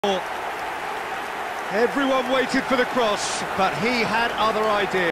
Everyone waited for the cross, but he had other ideas.